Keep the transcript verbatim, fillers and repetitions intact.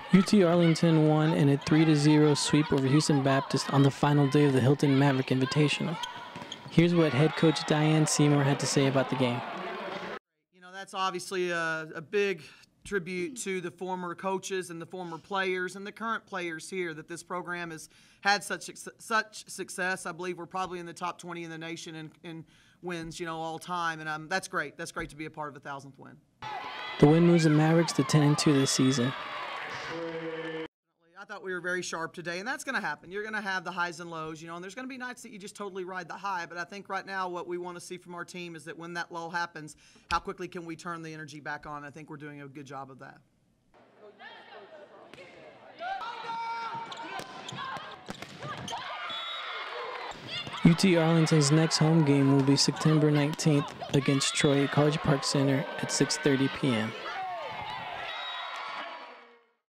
U T Arlington won in a three to zero sweep over Houston Baptist on the final day of the Hilton Maverick Invitational. Here's what head coach Diane Seymour had to say about the game. You know, that's obviously a, a big tribute to the former coaches and the former players and the current players here, that this program has had such such success. I believe we're probably in the top twenty in the nation in, in wins, you know, all time, and um, that's great. That's great to be a part of a thousandth win. The win moves the Mavericks to ten and two this season. I thought we were very sharp today, and that's going to happen. You're going to have the highs and lows, you know, and there's going to be nights that you just totally ride the high. But I think right now what we want to see from our team is that when that lull happens, how quickly can we turn the energy back on? I think we're doing a good job of that. U T Arlington's next home game will be September nineteenth against Troy at College Park Center at six thirty p m